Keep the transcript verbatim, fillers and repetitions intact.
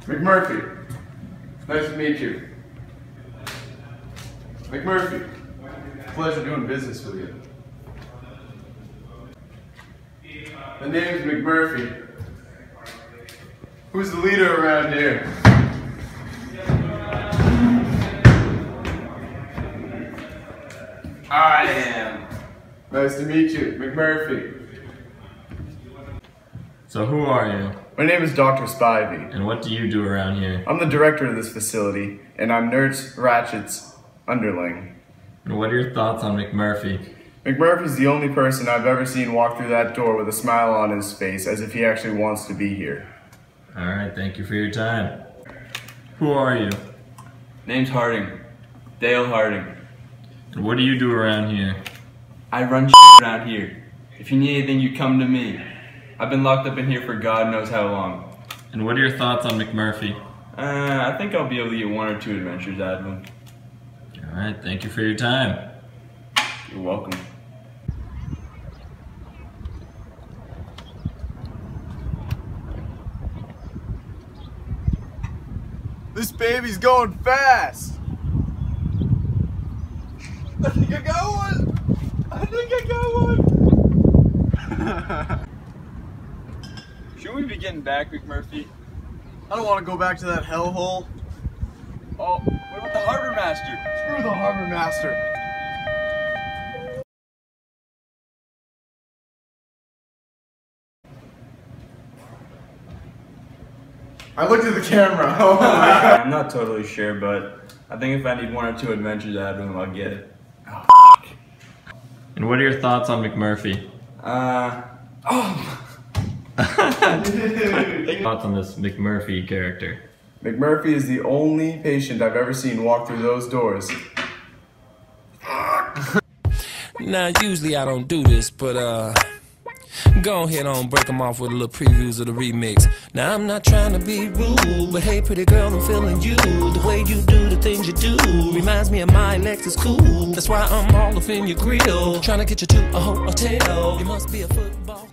McMurphy, nice to meet you. McMurphy, pleasure doing business with you. The name's McMurphy. Who's the leader around here? I am. Nice to meet you, McMurphy. So who are you? My name is Doctor Spivey. And what do you do around here? I'm the director of this facility, and I'm Nurse Ratchet's underling. And what are your thoughts on McMurphy? McMurphy's the only person I've ever seen walk through that door with a smile on his face, as if he actually wants to be here. Alright, thank you for your time. Who are you? Name's Harding. Dale Harding. And what do you do around here? I run around here. If you need anything, you come to me. I've been locked up in here for God knows how long. And what are your thoughts on McMurphy? Uh, I think I'll be able to get one or two adventures out of him. Alright, thank you for your time. You're welcome. This baby's going fast! I think I got one! I think I got one! Should we be getting back, McMurphy? I don't want to go back to that hellhole. Oh, what about the harbor master? Screw the harbor master. I looked at the camera. Oh my God. I'm not totally sure, but I think if I need one or two adventures out of him, I'll get it. Oh, and what are your thoughts on McMurphy? Uh, oh! Thoughts on this McMurphy character? McMurphy is the only patient I've ever seen walk through those doors. Now, usually I don't do this, but uh, go ahead on, break them off with a little previews of the remix. Now, I'm not trying to be rude, but hey, pretty girl, I'm feeling you. The way you do the things you do reminds me of my Lexus cool. That's why I'm all up in your grill, trying to get you to a hotel. You must be a football